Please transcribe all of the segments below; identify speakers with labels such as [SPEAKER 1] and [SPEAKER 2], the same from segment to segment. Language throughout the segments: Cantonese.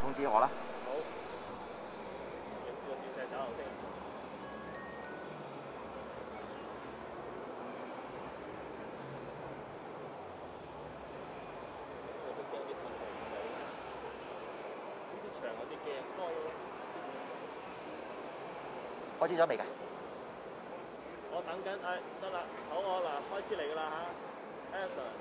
[SPEAKER 1] 通知我啦。
[SPEAKER 2] 好。影個鑽石酒樓先。我都驚啲新嚟仔。呢啲牆有啲驚開咯。
[SPEAKER 1] 開始咗未㗎？
[SPEAKER 2] 我等緊，得啦，好我嗱開始嚟㗎啦嚇 ，Action。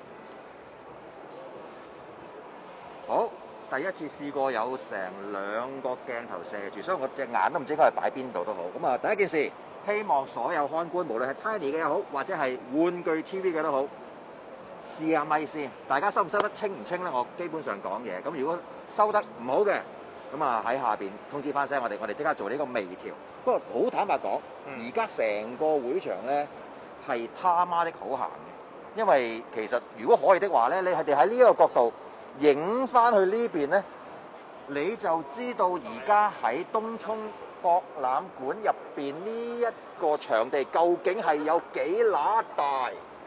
[SPEAKER 1] 好，第一次試過有成2個鏡頭射住，所以我隻眼都唔知應該係擺邊度都好。咁啊，第一件事，希望所有看官，無論係 Tiny 嘅又好，或者係玩具 TV 嘅都好，試下咪先。大家收唔收得清唔清咧？我基本上講嘢。咁如果收得唔好嘅，咁啊喺下邊通知翻聲我哋即刻做呢個微調。不過好坦白講，而家成個會場咧係他媽的好行嘅，因為其實如果可以的話咧，你係哋喺呢一個角度影翻去呢邊咧，你就知道而家喺東涌博覽館入邊呢一個場地究竟係有幾乸大。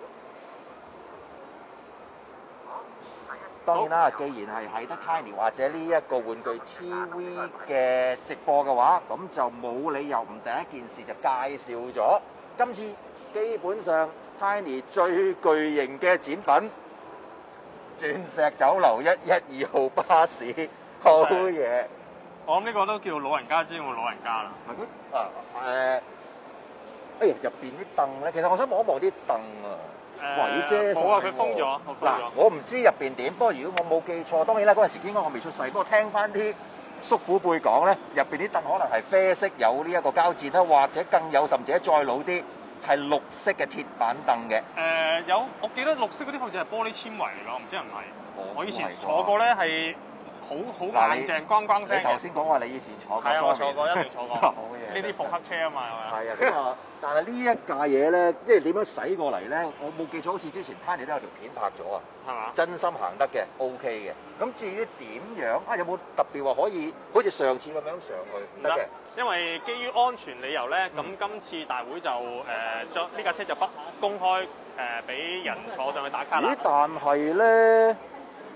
[SPEAKER 1] 當然啦，既然係得 Tiny 或者呢一個玩具 TV 嘅直播嘅話，咁就冇理由唔第一件事就介紹咗今次基本上 Tiny 最巨型嘅展品——鑽石酒樓112號巴士，好嘢！
[SPEAKER 2] 我諗呢個都叫老人家之我老人家啦。
[SPEAKER 1] 係佢哎呀，入邊啲凳咧，其實我想望一望啲凳啊。鬼遮
[SPEAKER 2] 冇啊！佢封咗。
[SPEAKER 1] 嗱，我唔知入邊點，不過如果我冇記錯，當然啦，嗰陣時應該我未出世。不過聽翻啲叔父輩講咧，入邊啲凳可能係啡色，有呢一個膠墊啦，或者更有甚者再老啲係綠色嘅鐵板凳嘅。
[SPEAKER 2] 有，我記得綠色嗰啲好似係玻璃纖維嚟㗎，我唔知係唔係。我以前坐過咧係好硬淨，光光聲。
[SPEAKER 1] 你頭先講話你以前坐過，
[SPEAKER 2] 係啊，我坐過，一定坐過。
[SPEAKER 1] 好嘢！
[SPEAKER 2] 呢啲復刻車啊嘛，係咪啊？
[SPEAKER 1] 係啊，咁啊，但係呢一架嘢咧，即係點樣駛過嚟咧？我冇記錯，好似之前 Tiny 都有條片拍咗啊，
[SPEAKER 2] 係嘛？
[SPEAKER 1] 真心行得嘅 ，OK 嘅。咁至於點樣啊？有冇特別話可以好似上次咁樣上去？得嘅。
[SPEAKER 2] 因為基於安全理由咧，咁今次大會就將呢架車就不公開俾人坐上去打卡啦。
[SPEAKER 1] 咦？但係咧，呢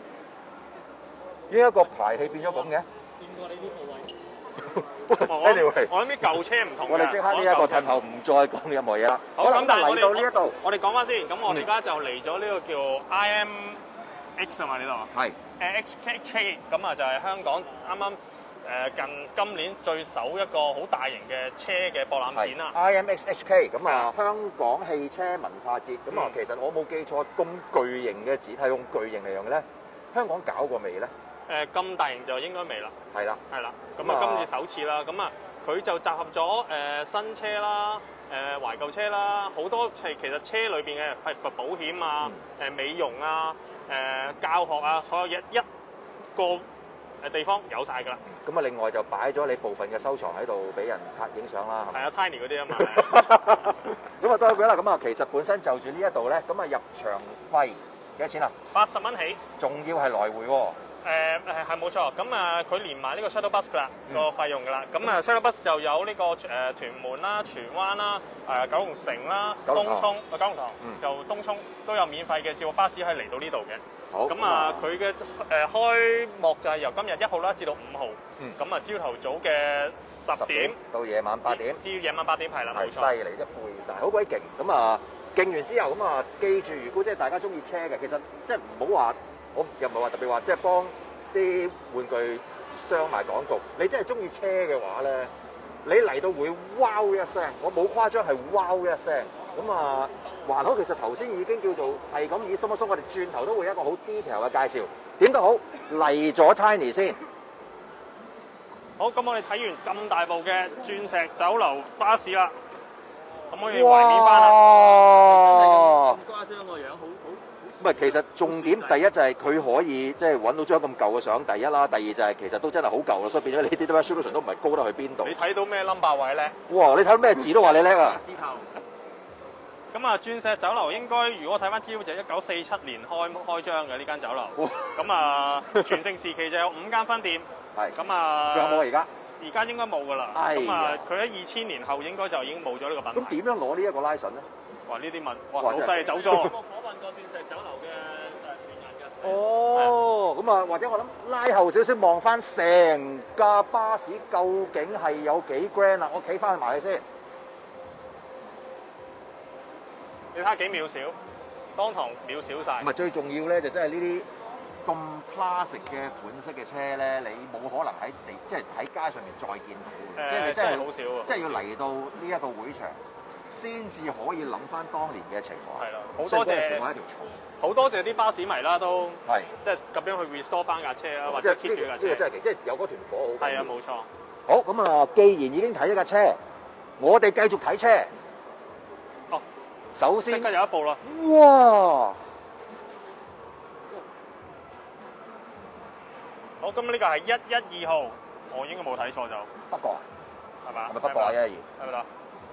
[SPEAKER 1] 一個排氣變咗咁嘅。
[SPEAKER 2] 見過呢啲部位。
[SPEAKER 1] Anyway，
[SPEAKER 2] 我諗啲舊車唔同嘅。
[SPEAKER 1] 我哋即刻呢一個褪後唔再講任何嘢啦。
[SPEAKER 2] 好，咁但係
[SPEAKER 1] 嚟到呢一度，
[SPEAKER 2] 我哋講翻先。咁我哋而家就嚟咗呢個叫 IMX 啊嘛，呢度。係。XKK 咁啊，就係香港啱啱今年最首一個好大型嘅車嘅博覽展啦。
[SPEAKER 1] IMXHK 咁啊，香港汽車文化節咁啊，其實我冇記錯，咁巨型嘅展係用巨型嚟用嘅咧。香港搞過未咧？
[SPEAKER 2] 咁大型就應該未啦。係啦。咁啊，今次首次啦。咁啊，佢就集合咗新車啦、懷舊車啦，好多其實車裏邊嘅係保險啊、美容啊、教學啊，所有嘢一個地方有晒㗎啦。
[SPEAKER 1] 咁啊，另外就擺咗你部分嘅收藏喺度俾人拍影相啦。
[SPEAKER 2] 係啊 ，Tiny 嗰啲啊嘛。
[SPEAKER 1] 咁啊，多謝啦。咁啊，其實本身就住呢一度咧，咁啊入場費幾多錢啊
[SPEAKER 2] ？80蚊起。仲
[SPEAKER 1] 要係來回喎。
[SPEAKER 2] 係冇錯，咁啊佢連埋呢個 shuttle bus 㗎啦，個費用㗎啦。咁啊 shuttle bus 就有呢個屯門啦、荃灣啦、九龍城啦、東涌、九龍塘，就東涌都有免費嘅接駁巴士係嚟到呢度嘅。
[SPEAKER 1] 好。
[SPEAKER 2] 咁啊佢嘅開幕就係由今日1號啦至到5號。咁啊朝頭早嘅10點
[SPEAKER 1] 到夜晚8點。
[SPEAKER 2] 至夜晚8點係啦，冇錯。
[SPEAKER 1] 犀利，一背晒，好鬼勁。咁啊勁完之後，咁啊記住，如果即係大家中意車嘅，其實即係唔好話。我又唔係話特別話，即係幫啲玩具商賣廣告。你真係中意車嘅話咧，你嚟到會 wow 一聲，我冇誇張係 wow 一聲。咁啊，還好，其實頭先已經叫做係咁以鬆一鬆，我哋轉頭都會有一個好 detail 嘅介紹。點都好，嚟咗 Tiny 先。
[SPEAKER 2] 好，咁我哋睇完咁大部嘅鑽石酒樓巴士啦，咁可以懷念翻啦。
[SPEAKER 1] 哇！
[SPEAKER 2] 咁誇張個樣，好。
[SPEAKER 1] 唔係，其實重點第一就係佢可以即係揾到張咁舊嘅相，第一啦。第二就係其實都真係好舊啦，所以變咗你啲 resolution 都唔係高得去邊度。
[SPEAKER 2] 你睇到咩 number 位咧？
[SPEAKER 1] 哇！你睇到咩字都話你叻啊！
[SPEAKER 2] 字頭。咁啊，鑽石酒樓應該如果睇翻資料就1947年開張嘅呢間酒樓。咁啊，全盛時期就有5間分店。
[SPEAKER 1] 係。
[SPEAKER 2] 咁啊。
[SPEAKER 1] 仲有冇而家？
[SPEAKER 2] 而家應該冇㗎啦。咁啊，佢喺2000年後應該就已經冇咗呢個品牌。
[SPEAKER 1] 咁點樣攞呢一個 license 咧？
[SPEAKER 2] 哇！呢啲問，哇老細走咗。我訪問過鑽石酒樓嘅傳人嘅。
[SPEAKER 1] 哦，咁啊，或者我諗拉後少少望翻成架巴士究竟係有幾 grand 啦？我企翻去埋去先。
[SPEAKER 2] 你睇下幾渺小，當堂渺小晒。
[SPEAKER 1] 唔係最重要咧，就真係呢啲咁 classic 嘅款式嘅車咧，你冇可能即係喺街上面再見到嘅，即係你真係
[SPEAKER 2] 好少喎，
[SPEAKER 1] 即係要嚟到呢一個會場先至可以諗翻當年嘅情況。
[SPEAKER 2] 係啦，好多謝
[SPEAKER 1] 我一條蟲。
[SPEAKER 2] 好多謝啲巴士迷啦，都
[SPEAKER 1] 係
[SPEAKER 2] 即係咁樣去 restore 翻架車啦，或者 keep 住架車。
[SPEAKER 1] 呢個真係即係有嗰團火好。
[SPEAKER 2] 係啊，冇錯。
[SPEAKER 1] 好咁啊，既然已經睇咗架車，我哋繼續睇車。
[SPEAKER 2] 哦，
[SPEAKER 1] 首先
[SPEAKER 2] 即刻有一部啦。
[SPEAKER 1] 哇！
[SPEAKER 2] 好，咁呢個係112號，我應該冇睇錯就。
[SPEAKER 1] 北角啊？
[SPEAKER 2] 係嘛？
[SPEAKER 1] 係咪北角啊？112？
[SPEAKER 2] 係咪啦？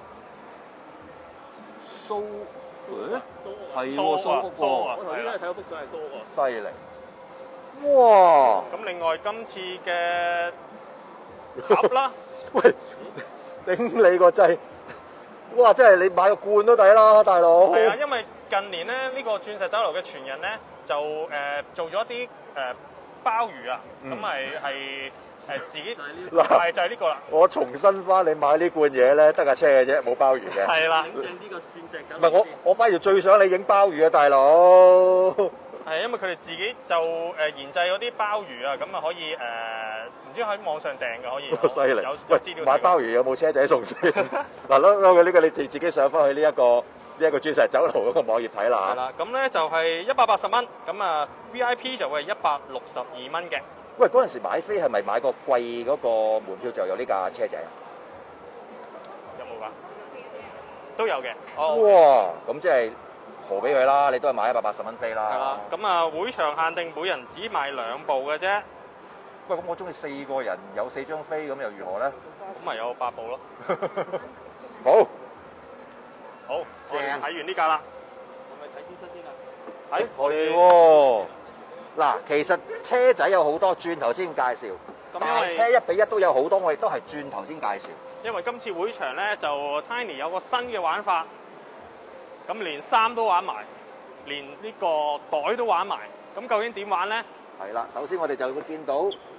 [SPEAKER 1] 蘇係喎，蘇嗰個。
[SPEAKER 2] 我頭先睇到幅相係蘇嗰個。
[SPEAKER 1] 犀利！哇！
[SPEAKER 2] 咁另外今次嘅盒啦，
[SPEAKER 1] 喂，頂你個掣！哇！真係你買個罐都抵啦，大佬。
[SPEAKER 2] 係啊，因為近年咧呢個鑽石酒樓嘅傳人咧就做咗一啲鮑魚啊，咁係自己嗱就係呢個啦。
[SPEAKER 1] 我重新翻你買呢罐嘢咧，得架車嘅啫，冇鮑魚嘅。
[SPEAKER 2] 係啦，
[SPEAKER 3] 影正呢個鑽石酒。
[SPEAKER 1] 唔係我反而最想你影鮑魚啊，大佬。
[SPEAKER 2] 係因為佢哋自己就研製嗰啲鮑魚啊，咁啊可以唔知喺網上訂嘅可以。
[SPEAKER 1] 犀利！
[SPEAKER 2] 有資料。
[SPEAKER 1] 買鮑魚有冇車仔送先？嗱，攞呢個你哋自己上翻去呢一個鑽石酒樓嗰個網頁睇啦。
[SPEAKER 2] 係啦，咁咧就係180蚊，咁啊 VIP 就會係162蚊嘅。
[SPEAKER 1] 喂，嗰陣時買飛係咪買個貴嗰個門票就有呢架車仔啊？
[SPEAKER 2] 有冇㗎？都有嘅。
[SPEAKER 1] 哇！咁即係豪俾佢啦，你都係買180蚊飛啦。
[SPEAKER 2] 係啦，咁啊會場限定每人只賣2部嘅啫。
[SPEAKER 1] 喂，咁我中意4個人有4張飛，咁又如何咧？
[SPEAKER 2] 咁咪有8部咯。
[SPEAKER 1] 好，
[SPEAKER 2] 好，我哋睇完呢架啦。
[SPEAKER 3] 係咪睇 T 恤先啊？
[SPEAKER 2] 係，我哋
[SPEAKER 1] 喎。嗱，其實車仔有好多，轉頭先介紹。大車1比1都有好多，我亦都係轉頭先介紹。
[SPEAKER 2] 因為今次會場咧就 Tiny 有個新嘅玩法，咁連衫都玩埋，連呢個袋都玩埋。咁究竟點玩咧？
[SPEAKER 1] 係啦，首先我哋就會見到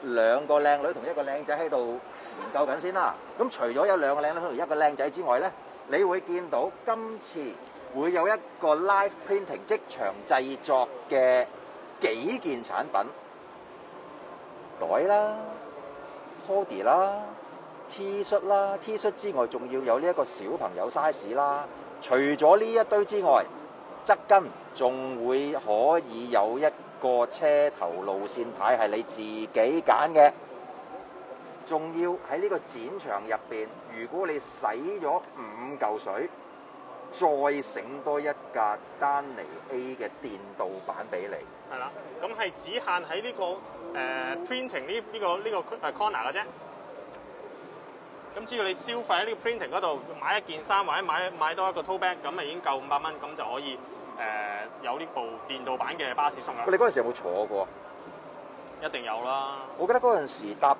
[SPEAKER 1] 2個靚女同1個靚仔喺度研究緊先啦。咁除咗有2個靚女同1個靚仔之外咧，你會見到今次會有一個 live printing 即場製作嘅幾件產品，袋啦、hoodie 啦、T 恤啦，T 恤之外仲要有呢一個小朋友 size 啦。除咗呢一堆之外，側跟仲會可以有一個車頭路線牌係你自己揀嘅。仲要喺呢個展場入邊，如果你使咗5嚿水，再醒多一架丹尼 A 嘅電鍍版俾你。
[SPEAKER 2] 係啦，咁係只限喺呢個printing 呢個 corner 嘅啫。咁只要你消費喺呢個 printing 嗰度買一件衫或者買多一個 tote bag，咁咪已經夠500蚊，咁就可以有呢部電鍍版嘅巴士送啦。
[SPEAKER 1] 你嗰陣時有冇坐過？
[SPEAKER 2] 一定有啦。我
[SPEAKER 1] 記得嗰陣時搭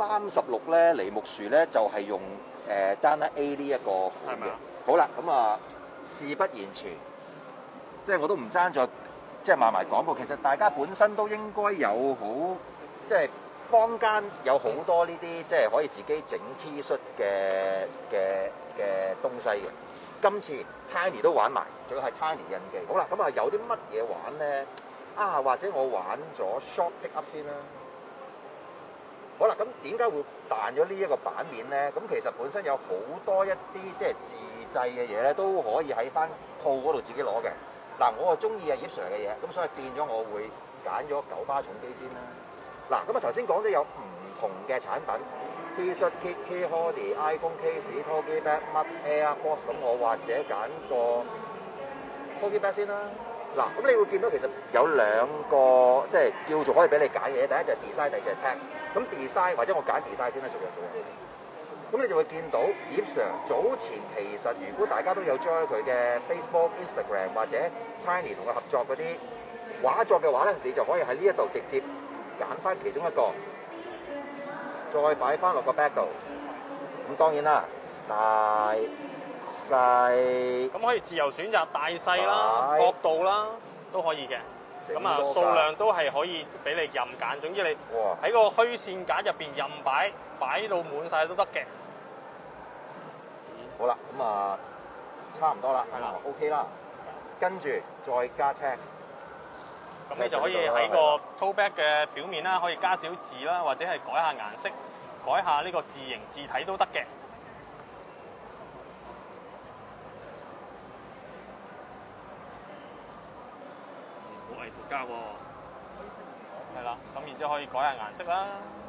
[SPEAKER 1] 36咧，梨木樹咧就係用Dana A 呢一個款嘅。好啦，咁啊事不宜遲，即係我都唔爭再即係賣埋廣告。其實大家本身都應該有好即係坊間有好多呢啲即係可以自己整 T 恤嘅東西嘅。今次 Tiny 都玩埋，仲要係 Tiny 印記。好啦，咁啊有啲乜嘢玩咧？啊，或者我玩咗 Shop Pick Up 先啦。好啦，咁點解會彈咗呢一個版面咧？咁其實本身有好多一啲即係自製嘅嘢咧，都可以喺翻鋪嗰度自己攞嘅。嗱，我就中意阿葉 Sir 嘅嘢，咁所以變咗我會揀咗9巴重機先啦。嗱，咁啊頭先講咗有唔同嘅產品 ，T-shirt、key hoodie、iPhone case、Togi bag、乜 AirPods， 咁我或者揀個 Togi bag 先啦。嗱，咁你會見到其實有2個即係叫做可以俾你揀嘅嘢，第一就係 design，第二就係 text。咁 design 或者我揀 design 先啦，做嘢。咁你就會見到葉 Sir 早前其實如果大家都有將佢嘅 Facebook、Instagram 或者 Tiny 同佢合作嗰啲畫作嘅話咧，你就可以喺呢一度直接揀翻其中一個，再擺翻落個 bag 度。咁當然啦，大細
[SPEAKER 2] 咁可以自由選擇大細啦、角度啦，都可以嘅。 咁啊數量都係可以俾你任揀，總之你喺個虛線格入邊任擺到滿晒都得嘅。
[SPEAKER 1] 好啦，咁啊差唔多啦，
[SPEAKER 2] 係啦
[SPEAKER 1] ，OK 啦，跟住再加 text。
[SPEAKER 2] 咁你就可以喺個 tote bag 嘅表面啦，可以加少字啦，或者係改下顏色，改下呢個字形字體都得嘅。
[SPEAKER 3] 好藝術家喎。
[SPEAKER 2] 係啦，咁然之後可以改下顏色啦。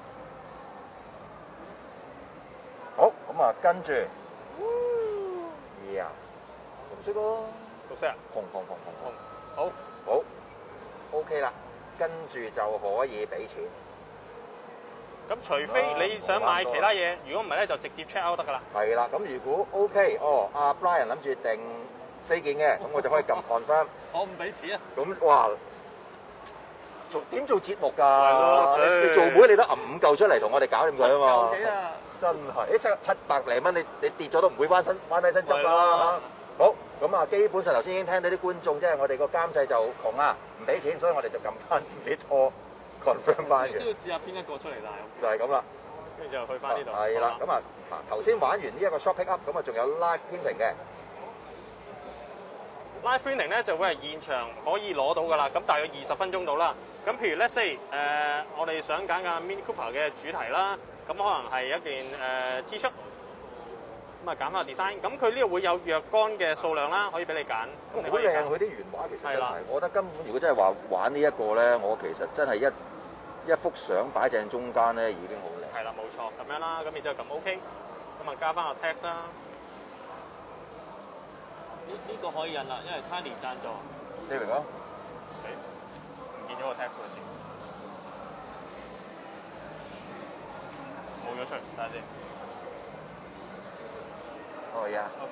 [SPEAKER 1] 好，咁啊跟住，呀，紅色咯，
[SPEAKER 2] 綠色啊，
[SPEAKER 1] 紅，
[SPEAKER 2] 好。
[SPEAKER 1] 好 ，OK 啦，跟住就可以俾錢。
[SPEAKER 2] 咁除非你想買其他嘢，如果唔係咧就直接 check out 得㗎啦。
[SPEAKER 1] 係啦，咁如果 OK，阿 Brian 諗住訂4件嘅，咁我就可以撳 confirm。
[SPEAKER 3] 我唔俾錢啊！
[SPEAKER 1] 咁哇，點做節目
[SPEAKER 2] 係
[SPEAKER 1] 㗎？
[SPEAKER 2] 咯
[SPEAKER 1] 你做妹你都揞5嚿出嚟同我哋搞掂佢啊嘛！
[SPEAKER 3] 幾啊！
[SPEAKER 1] 真係，700零蚊你跌咗都唔會翻低身執啦。好，咁啊，基本上頭先已經聽到啲觀眾，即係我哋個監製就窮啊，唔俾錢，所以我哋就撳翻自己錯 confirm 翻嘅。
[SPEAKER 3] 都要試下邊一個出嚟啦，
[SPEAKER 1] 就係咁啦。
[SPEAKER 2] 跟住就去翻呢度。
[SPEAKER 1] 係啦，咁啊，頭先玩完呢一個 shop pick up，咁啊仲有 live printing 嘅。
[SPEAKER 2] Live printing 咧就會係現場可以攞到㗎啦，咁大約20分鐘到啦。咁譬如 let's say 我哋想揀架 Mini Cooper 嘅主題啦，咁可能係一件T 恤，咁啊揀翻 design。咁佢呢度會有若干嘅數量啦，可以俾你揀。
[SPEAKER 1] 好靚，佢啲原畫其實真係
[SPEAKER 2] 係啦，
[SPEAKER 1] 我覺得根本如果真係話玩呢一個咧，我其實真係一幅相擺正中間咧已經好靚。
[SPEAKER 2] 係啦，冇錯，咁樣啦，咁然之後撳 OK，咁啊加翻個 text 啦。
[SPEAKER 3] 呢個可以印啦，因為 Tiny 贊助。
[SPEAKER 1] 你明啊？
[SPEAKER 2] 唔見咗個 text 喎先，冇咗出嚟，等下先。
[SPEAKER 1] 哦呀。
[SPEAKER 2] OK。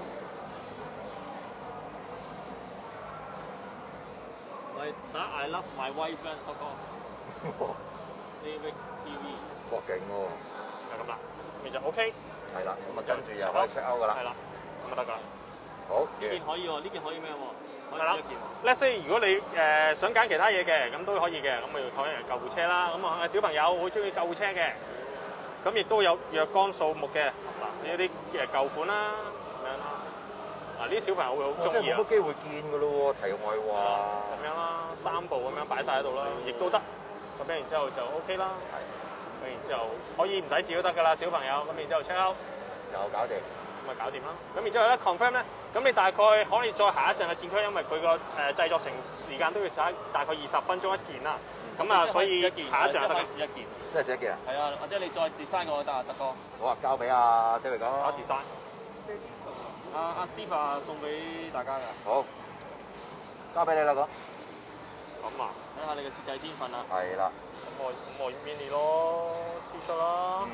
[SPEAKER 3] 我打 I love my wife friend.com。David TV。
[SPEAKER 1] 哇，勁喎！
[SPEAKER 2] 就咁啦，咁就 OK。
[SPEAKER 1] 係啦，咁啊跟住又可以 check out 㗎啦。
[SPEAKER 2] 係啦，咁就得㗎啦。
[SPEAKER 1] 好，
[SPEAKER 3] 呢件可以喎，呢件可以咩喎？可以
[SPEAKER 2] 係啦
[SPEAKER 3] 試一件喎。
[SPEAKER 2] Let's say 如果你想揀其他嘢嘅，咁都可以嘅，咁咪可能救護車啦。咁啊小朋友好中意救護車嘅，咁亦都有若干數目嘅嗱，呢啲舊款啦，咁樣啦。嗱，呢啲小朋友會好中意啊。
[SPEAKER 1] 冇乜機會見㗎咯喎，題外話。
[SPEAKER 2] 咁樣啦，3部咁樣擺晒喺度啦，亦都得。咁樣然之後就 OK 啦。係。咁然之後可以唔使字都得㗎啦，小朋友。咁然之後 check out。
[SPEAKER 1] 又搞掂。
[SPEAKER 2] 咁咪搞掂啦。咁然之後咧 confirm 咧，咁你大概可以再下一陣嘅戰區，因為佢個製作成時間都要大概20分鐘一件啦。咁啊，所以下一陣就得
[SPEAKER 3] 可以試一件。
[SPEAKER 1] 真係試一件啊！
[SPEAKER 3] 係啊，或者你再 design 個得啊，德哥。
[SPEAKER 1] 好啊，交俾阿 David 哥。
[SPEAKER 2] 搞 design。
[SPEAKER 3] 阿 Steve 啊，送俾大家㗎。
[SPEAKER 1] 好，交俾你啦，哥。
[SPEAKER 2] 咁啊，
[SPEAKER 3] 睇下你嘅設計天分啊。
[SPEAKER 1] 係啦。
[SPEAKER 2] 咁我 mini 咯 T 恤啦。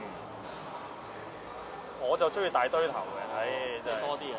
[SPEAKER 2] 我就中意大堆頭嘅，唉，真係
[SPEAKER 3] 多啲嘅。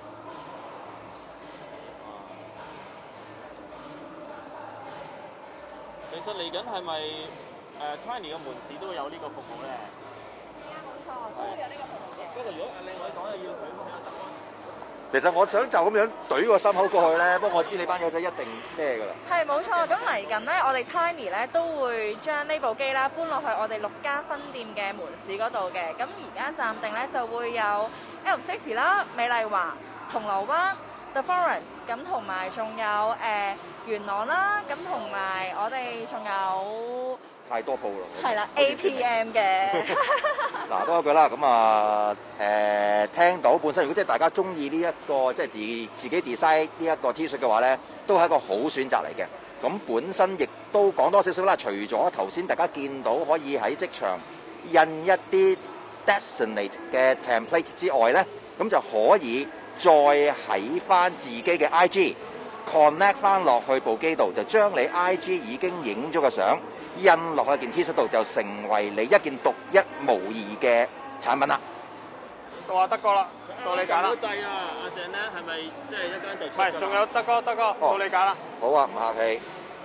[SPEAKER 3] 其實嚟緊係咪Tiny 嘅門市都有呢個服務咧？
[SPEAKER 4] 係啊，冇錯，都會有呢個服務嘅。
[SPEAKER 3] 不過如果阿靚女講又要佢咁樣得咯。
[SPEAKER 1] 其實我想就咁樣懟個心口過去咧，不過我知你班友仔一定咩㗎啦。
[SPEAKER 4] 係冇錯，咁嚟緊咧，我哋 Tiny 咧都會將呢部機啦搬落去我哋6間分店嘅門市嗰度嘅。咁而家暫定咧就會有 L6啦、美麗華、銅鑼灣、The Forest， 咁同埋仲有元朗啦，咁同埋我哋仲有
[SPEAKER 1] 太多鋪啦。
[SPEAKER 4] 係啦 APM 嘅。
[SPEAKER 1] 嗱，多一句啦，咁啊聽到本身如果即係大家中意呢一個即係自己 design 呢一個 T 恤嘅話咧，都係一個好選擇嚟嘅。咁本身亦都講多少少啦，除咗頭先大家見到可以喺職場印一啲 designate 嘅 template 之外咧，咁就可以再喺翻自己嘅 IG connect 翻落去部機度，就將你 IG 已經影咗個相印落去件 T 恤度，就成為你一件獨一無二嘅產品啦。
[SPEAKER 2] 到阿德哥啦，到你揀啦。
[SPEAKER 3] 好滯啊！阿鄭咧係咪即係一間就出？
[SPEAKER 2] 唔係，仲有德哥，到你揀啦。
[SPEAKER 1] 好啊，唔客氣。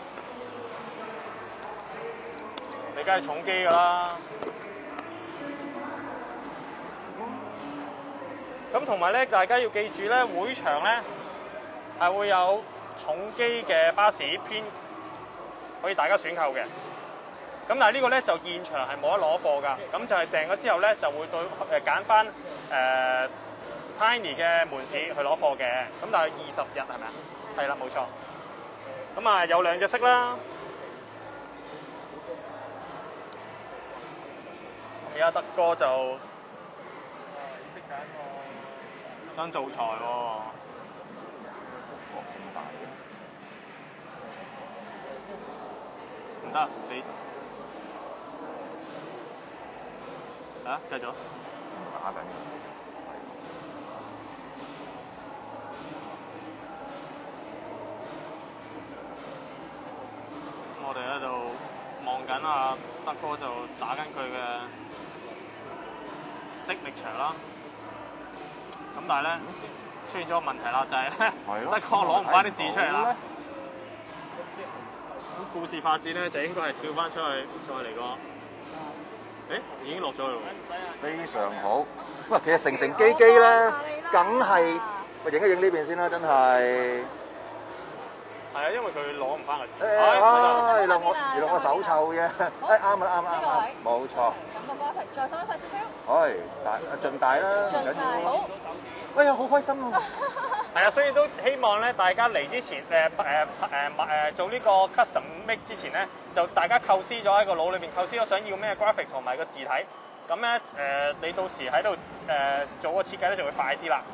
[SPEAKER 2] 你梗係重機㗎啦。咁同埋咧，大家要記住咧，會場咧係會有重機嘅巴士偏可以大家選購嘅。咁但係呢個咧就現場係冇得攞貨㗎，咁就係訂咗之後咧就會對揀翻Tiny 嘅門市去攞貨嘅。咁但係20日係咪啊？係啦，冇錯。咁啊有2隻色啦。而家德哥就識揀喎，想做財喎。唔得，你啊，繼續。
[SPEAKER 1] 打緊。
[SPEAKER 2] 我哋喺度望緊啊，德哥就打緊佢嘅signature啦。咁但係咧出現咗個問題啦，就係咧德哥攞唔翻啲字出嚟啦。咁故事發展咧就應該係跳翻出去，再嚟個。已經落咗去喎。
[SPEAKER 1] 非常好。喂，其實成機機咧，梗係喂影一影呢邊先啦，真係。
[SPEAKER 2] 係啊，因為佢攞唔翻個字。
[SPEAKER 1] 原來我手臭啫。啱啦，冇錯。
[SPEAKER 4] 咁個 bottle 再收一細少少。
[SPEAKER 1] 係，盡大啦。
[SPEAKER 4] 盡大好。
[SPEAKER 1] 哎呀，好開心啊！
[SPEAKER 2] 係啊，所以都希望咧，大家嚟之前做呢個 custom make 之前咧，就大家構思咗喺個腦裏邊構思咗想要咩 graphic 同埋個字體，咁咧你到時喺度做個設計咧就會快啲啦。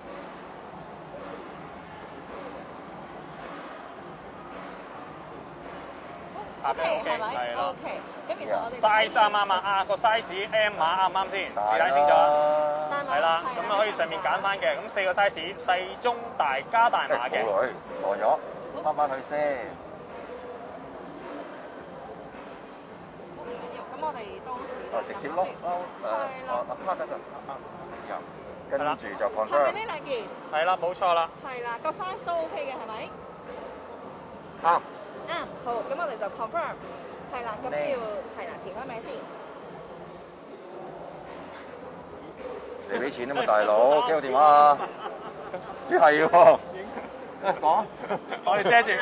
[SPEAKER 4] OK 係咪 ？OK。咁然後我哋
[SPEAKER 2] size 啱啊，個 size M 碼啱唔啱先？你睇清楚啊？係啦，咁啊可以上面揀翻嘅，咁4個 size 細、中、大加大碼嘅。
[SPEAKER 1] 冇女，傻咗，慢慢去先。
[SPEAKER 4] 唔緊要，咁我哋當時
[SPEAKER 1] 直接咯，
[SPEAKER 4] 係啦，
[SPEAKER 1] 卡得㗎，跟住就放
[SPEAKER 4] 係咪呢兩件？
[SPEAKER 2] 係啦，冇錯啦。
[SPEAKER 4] 係啦，個 size 都 OK 嘅，係咪？
[SPEAKER 1] 啱。
[SPEAKER 4] 好，咁我哋就 confirm。係啦，咁要係啦，填翻名先。
[SPEAKER 1] 你俾錢啊嘛，大佬，幾號電話啊？咦係喎。講。
[SPEAKER 2] 我哋遮住。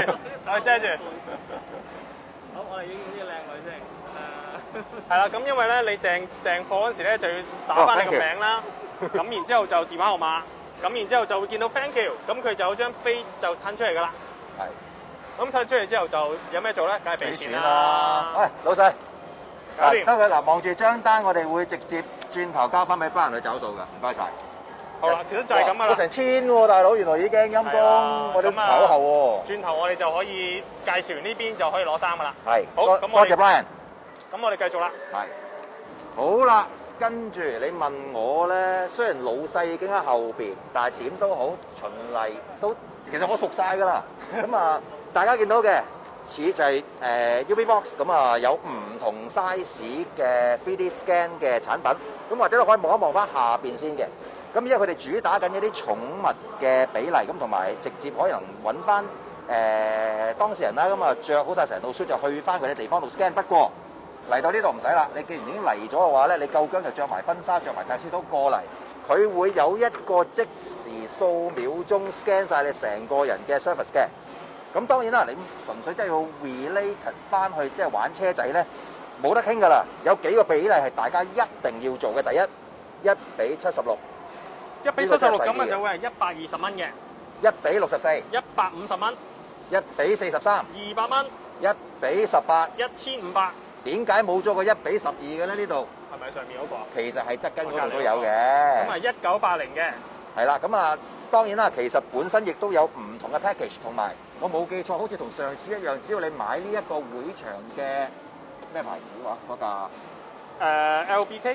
[SPEAKER 3] 好，我哋影啲靚女先。
[SPEAKER 2] 係啦，咁因為咧你訂貨嗰陣時咧就要打翻你個名啦，咁然之後就電話號碼，咁然之後就會見到 thank you，咁佢就有張飛就褪出嚟㗎啦。
[SPEAKER 1] 係。
[SPEAKER 2] 咁褪出嚟之後就有咩做咧？梗係俾錢啦。
[SPEAKER 1] 喂，老細，
[SPEAKER 2] 搞掂。
[SPEAKER 1] 得佢嗱，望住張單，我哋會直接轉頭交翻俾班人去找數㗎，唔該晒。
[SPEAKER 2] 好啦，其實就係咁㗎啦。
[SPEAKER 1] 成1000喎，大佬，原來已經陰公，我哋跑後喎。
[SPEAKER 2] 轉頭我哋就可以介紹完呢邊就可以攞衫㗎啦。
[SPEAKER 1] 係。
[SPEAKER 2] 好，咁
[SPEAKER 1] 多謝 Brian。
[SPEAKER 2] 咁我哋繼續啦。
[SPEAKER 1] 係。好啦，跟住你問我咧，雖然老細已經喺後邊，但係點都好，循例都其實我熟晒㗎啦。咁啊。大家見到嘅似就係UV Box 咁啊，有唔同 size 嘅 3D scan 嘅產品，咁或者你可以望一望翻下邊先嘅。咁因為佢哋主打緊一啲寵物嘅比例，咁同埋直接可能揾翻當事人啦，咁啊著好晒成套 suit 就去翻佢哋地方度 scan。不過嚟到呢度唔使啦，你既然已經嚟咗嘅話咧，你夠薑就着埋婚紗，着埋泰斯都過嚟，佢會有一個即時數秒鐘 scan 晒你成個人嘅 surface 嘅。咁當然啦，你純粹真係要 related 翻去即係玩車仔咧，冇得傾㗎啦。有幾個比例係大家一定要做嘅。第一，1比76。
[SPEAKER 2] 1比76咁啊，就會係120蚊嘅。
[SPEAKER 1] 1比64。
[SPEAKER 2] 150蚊。
[SPEAKER 1] 1比43。
[SPEAKER 2] 200蚊。
[SPEAKER 1] 1比18。
[SPEAKER 2] 1500。
[SPEAKER 1] 點解冇咗個1比12嘅咧？呢度
[SPEAKER 2] 係咪上面嗰個啊？
[SPEAKER 1] 其實係側跟嗰度都有嘅。
[SPEAKER 2] 咁啊1980嘅。係
[SPEAKER 1] 啦，咁啊當然啦，其實本身亦都有唔同嘅 package， 同埋我冇記錯，好似同上次一樣，只要你買呢一個會場嘅咩牌子話嗰架
[SPEAKER 2] LBK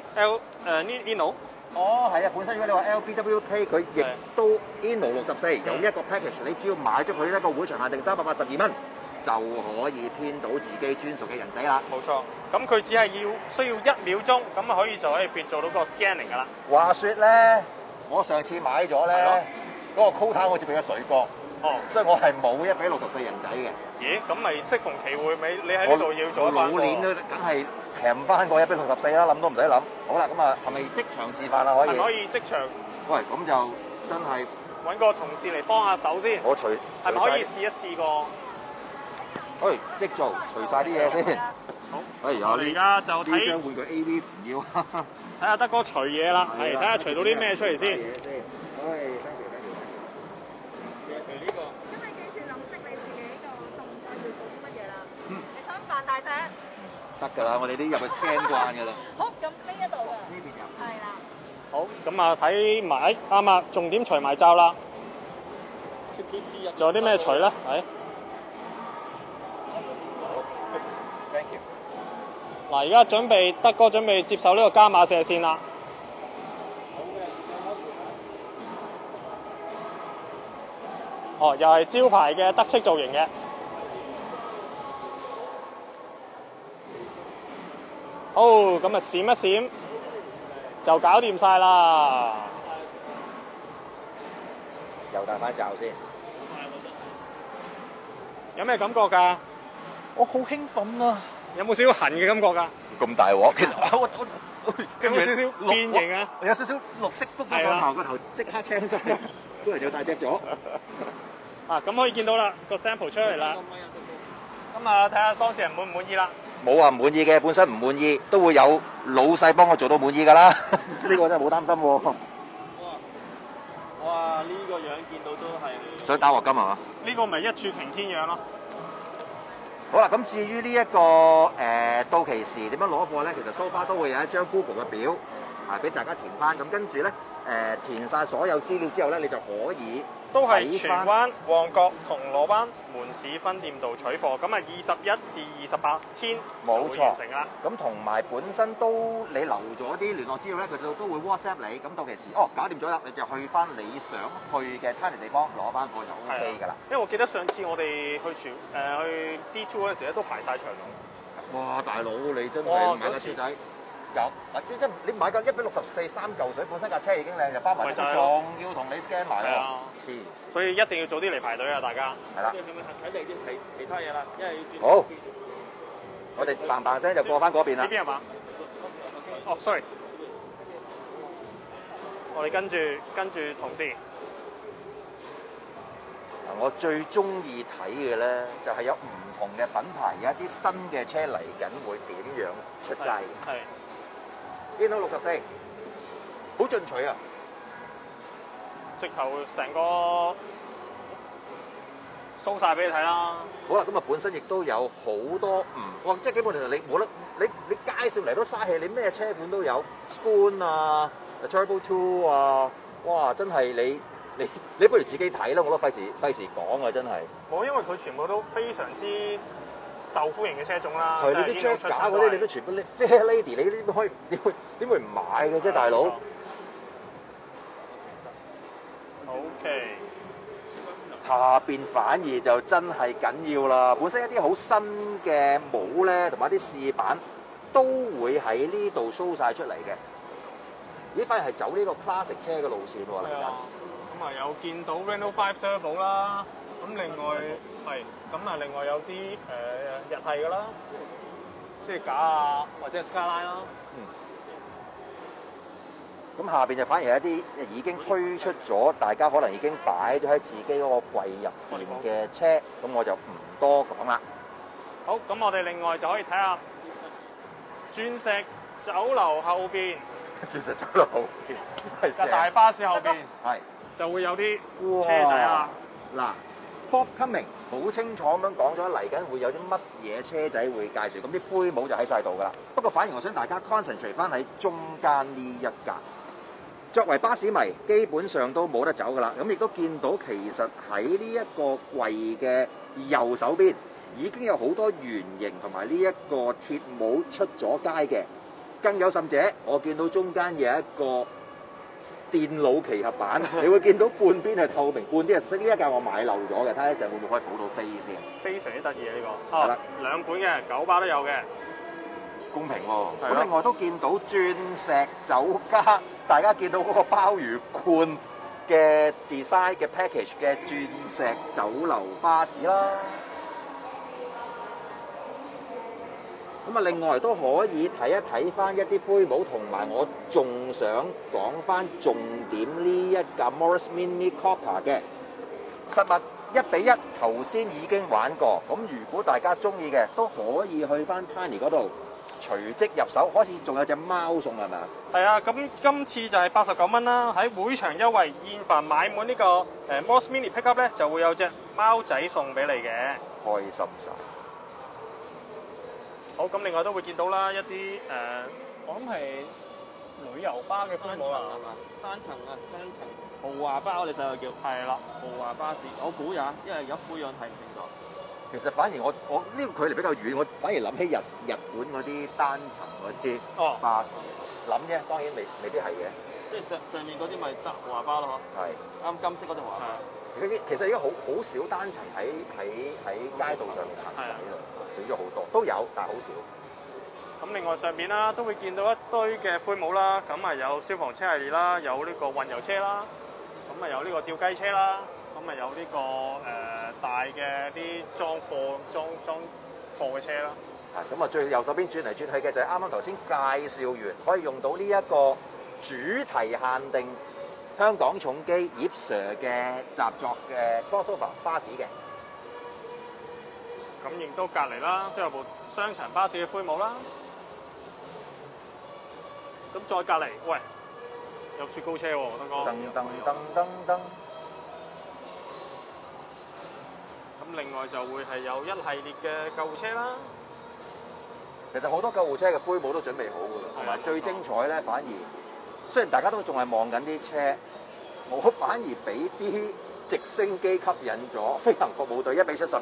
[SPEAKER 2] Inno。
[SPEAKER 1] 哦，係啊，本身如果你話 LBWK， 佢亦都 Inno 64有一個 package， 你只要買咗佢呢個會場限定382蚊，就可以編到自己專屬嘅人仔啦。
[SPEAKER 2] 冇錯，咁佢只係需要1秒鐘，咁啊可以就可以做到個 scanning 㗎啦。
[SPEAKER 1] 話説咧，我上次買咗咧，嗰個 quota 好似俾咗水哥。哦，所以我係冇1比64人仔嘅。
[SPEAKER 2] 咦，咁咪適逢其會咪？你喺呢度要做一翻。
[SPEAKER 1] 我老年都梗係鉗翻個1比64啦，諗都唔使諗。好啦，咁啊，係咪即場示範啊？可以。
[SPEAKER 2] 係可以即場。
[SPEAKER 1] 喂，咁就真係揾
[SPEAKER 2] 個同事嚟幫下手先。
[SPEAKER 1] 我係
[SPEAKER 2] 咪可以試一試個？
[SPEAKER 1] 喂，即做，除晒啲嘢先。
[SPEAKER 2] 好，
[SPEAKER 1] 哎呀，
[SPEAKER 2] 我哋而家就
[SPEAKER 1] 呢
[SPEAKER 2] 睇
[SPEAKER 1] 張玩具 A.V. 唔要。
[SPEAKER 2] 睇下德哥除嘢啦，係睇下除到啲咩出嚟先。
[SPEAKER 3] 除呢個。
[SPEAKER 4] 咁你記住諗定你自己個動作要做啲乜嘢啦。你想扮大隻？
[SPEAKER 1] 得㗎啦，我哋啲入去 scan 慣㗎啦。
[SPEAKER 4] 好，咁呢一度㗎。
[SPEAKER 1] 呢邊有。
[SPEAKER 4] 係啦。
[SPEAKER 2] 好，咁啊睇埋啱啊，重點除埋罩啦。仲有啲咩除咧？係。
[SPEAKER 1] Thank you。
[SPEAKER 2] 嗱，而家德哥準備接受呢個加碼射線啦。哦，又係招牌嘅德式造型嘅。好，咁啊閃一閃就搞掂晒啦。
[SPEAKER 1] 又戴翻罩先。
[SPEAKER 2] 有咩感覺㗎？
[SPEAKER 1] 我好興奮啊！
[SPEAKER 2] 有冇少少痕嘅感覺㗎？
[SPEAKER 1] 咁大鑊，其實我
[SPEAKER 2] 有冇少少變形啊？
[SPEAKER 1] 有少少綠色篤咗上頭，個頭即刻青晒，個人又大隻咗。
[SPEAKER 2] 啊，咁可以見到啦，個 sample 出嚟啦。咁啊，睇下當事人滿唔滿意啦。
[SPEAKER 1] 冇話唔滿意嘅，本身唔滿意都會有老細幫我做到滿意㗎啦。呢個真係冇擔心喎。
[SPEAKER 3] 哇！呢個樣見到都係
[SPEAKER 1] 想打鑊金係嘛？
[SPEAKER 2] 呢個咪一柱擎天樣咯。
[SPEAKER 1] 好啦，咁至於呢一個到期時點樣攞貨咧？其實 so far 都會有一張 Google 嘅表，俾大家填翻。咁跟住咧填晒所有資料之後咧，你就可以
[SPEAKER 2] 都係荃灣、旺角、銅鑼灣門市分店度取貨。咁啊，21至28天
[SPEAKER 1] 冇錯
[SPEAKER 2] 完成啦。
[SPEAKER 1] 咁同埋本身都你留咗啲聯絡資料咧，佢都會 WhatsApp 你。咁到期時搞掂咗啦，你就去翻你想去嘅 Tiny 地方攞翻貨就 OK 㗎啦。
[SPEAKER 2] 因為我記得上次我哋去D2 嗰陣時咧，都排晒長龍。
[SPEAKER 1] 哇！大佬你真係買架車仔有嗱，即你買架164 3嚿水，本身架車已經靚，就包埋仲要同你 scan 埋喎。黐線！
[SPEAKER 2] 所以一定要早啲嚟排隊啊，大家。
[SPEAKER 1] 係啦。
[SPEAKER 3] 睇定啲其他嘢啦，因為要轉。
[SPEAKER 1] 好，我哋嘭嘭聲就過翻嗰邊啦。
[SPEAKER 2] 呢邊係嘛？哦，sorry。我哋跟住同事。
[SPEAKER 1] 我最中意睇嘅咧，就係有唔同嘅品牌有一啲新嘅車嚟緊，會點樣出街嘅？
[SPEAKER 2] 係。
[SPEAKER 1] Inno 64，好進取啊！
[SPEAKER 2] 直頭成個 show 晒俾你睇啦。
[SPEAKER 1] 好啦，咁啊本身亦都有好多哇！即係基本上你冇得你介紹嚟都嘥氣，你咩車款都有 Spoon 啊、Turbo 2啊，哇！真係你不如自己睇啦，我都費事講啊，真係。
[SPEAKER 2] 冇，因為佢全部都非常之受歡迎嘅車種啦。
[SPEAKER 1] 係你啲 Jack 架嗰啲，你都全部你 Fair Lady，你點可以點會唔買嘅啫，大佬
[SPEAKER 2] ？OK。
[SPEAKER 1] 下邊反而就真係緊要啦。本身一啲好新嘅帽咧，同埋啲試版都會喺呢度 show 晒出嚟嘅。咦，反而係走呢個 classic 車嘅路線喎嚟緊。
[SPEAKER 2] 咁啊，有見到 Renault 5 Turbo 啦。咁另外另外有啲日系嘅啦，斯架啊，或者係 Skyline 啦。
[SPEAKER 1] 咁下邊就反而係一啲已經推出咗，大家可能已經擺咗喺自己嗰個櫃入邊嘅車，咁我就唔多講啦。
[SPEAKER 2] 好，咁我哋另外就可以睇下鑽石酒樓後邊，
[SPEAKER 1] 鑽石酒樓後邊，
[SPEAKER 2] 嘅大巴士後邊，
[SPEAKER 1] 係
[SPEAKER 2] 就會有啲車仔啦。
[SPEAKER 1] 嗱 ，Forthcoming 好清楚咁樣講咗，嚟緊會有啲乜嘢車仔會介紹，咁啲灰帽就喺晒度㗎啦。不過反而我想大家 concentrate 翻喺中間呢一格。作為巴士迷，基本上都冇得走㗎啦。咁亦都見到其實喺呢一個櫃嘅右手邊已經有好多圓形同埋呢一個鐵帽出咗街嘅。更有甚者，我見到中間有一個電腦奇俠版，你會見到半邊係透明，半邊係色。呢一架我買漏咗嘅，睇下一陣會唔會可以補到飛先。
[SPEAKER 2] 非常之得意啊！呢個
[SPEAKER 1] 係啦，
[SPEAKER 2] 兩款嘅9巴都有嘅。
[SPEAKER 1] 公平喎。咁另外都見到鑽石酒家，大家見到嗰個鮑魚罐嘅 design 嘅 package 嘅鑽石酒樓巴士啦。咁啊，另外都可以睇一睇翻一啲灰帽，同埋我仲想講翻重點呢一架 Morris Mini Copper 嘅實物 1:1，頭先已經玩過。咁如果大家中意嘅，都可以去翻 Tiny 嗰度隨即入手。開始仲有隻貓送係咪啊？
[SPEAKER 2] 係啊，咁今次就係89蚊啦。喺會場優惠，現凡買滿呢個Moss Mini Pickup 咧，就會有隻貓仔送俾你嘅。
[SPEAKER 1] 開心晒。
[SPEAKER 2] 好，咁另外都會見到啦，一啲我諗係旅遊巴嘅灰帽啊，
[SPEAKER 3] 係嘛？單層啊，單層豪華巴我哋就叫係啦，豪華巴士。我估呀，因為而家灰樣睇唔清楚。
[SPEAKER 1] 其實反而我呢個距離比較遠，我反而諗起日本嗰啲單層嗰啲巴士，諗啫，當然未必係嘅。
[SPEAKER 3] 即係上面嗰啲咪得豪華巴咯，
[SPEAKER 1] 係
[SPEAKER 3] 啱金色嗰隻豪華巴。
[SPEAKER 1] 其實而家好少單層喺街道上面行駛咯，少咗好多，都有但係好少。
[SPEAKER 2] 咁另外上邊啦，都會見到一堆嘅灰帽啦，咁啊有消防車系列啦，有呢個運油車啦，咁啊有呢個吊雞車啦，咁啊有呢個大嘅啲裝貨嘅車啦。
[SPEAKER 1] 咁啊，最右手邊轉嚟轉去嘅就係啱啱頭先介紹完，可以用到呢一個主題限定香港重機葉 Sir 嘅習作嘅 crossover 巴士嘅。
[SPEAKER 2] 咁亦都隔離啦，都有部雙層巴士嘅灰帽啦。咁再隔離，喂，有雪糕車喎，德哥。
[SPEAKER 1] 噔。
[SPEAKER 2] 咁另外就會係有一系列嘅救護車啦。
[SPEAKER 1] 其實好多救護車嘅灰帽都準備好㗎啦，同埋最精彩咧，反而雖然大家都仲係望緊啲車，我反而俾啲直升機吸引咗，飛行服務隊1:72。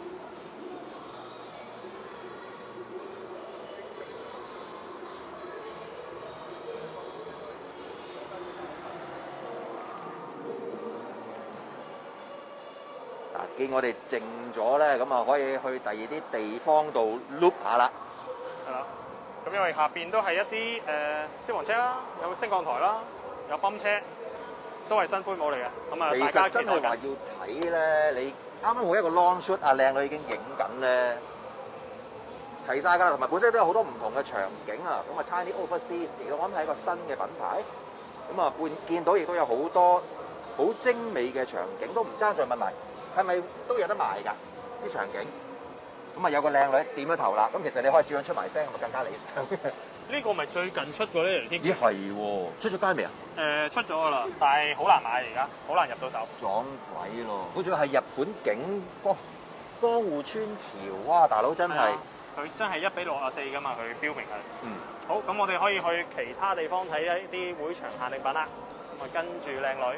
[SPEAKER 1] 見我哋靜咗咧，咁啊可以去第二啲地方度 loop 下啦。
[SPEAKER 2] 係啦，咁因為下邊都係一啲消防車啦，有升降台啦，有泵車，都係新灰帽嚟嘅。咁啊，
[SPEAKER 1] 其實真係話要睇咧，你啱啱好一個 long shot，阿靚女已經影緊咧，齊晒㗎啦，同埋本身都有好多唔同嘅場景啊。咁啊 Tiny Overseas 亦都我諗係一個新嘅品牌。咁啊見到亦都有好多好精美嘅場景，都唔爭再問埋。係咪都有得賣㗎啲場景？咁啊有個靚女點咗頭啦，咁其實你可以照樣出埋聲，咪更加理想。
[SPEAKER 2] 呢個咪最近出過呢條添？
[SPEAKER 1] 咦係喎，出咗街未啊？
[SPEAKER 2] 出咗㗎啦，但係好難買而家，好難入到手。
[SPEAKER 1] 撞鬼咯！好似係日本境江戶川橋，哇！大佬真係
[SPEAKER 2] 佢真係1:64㗎嘛，佢標明係。好，咁我哋可以去其他地方睇一啲會場限定品啦。咁啊跟住靚女。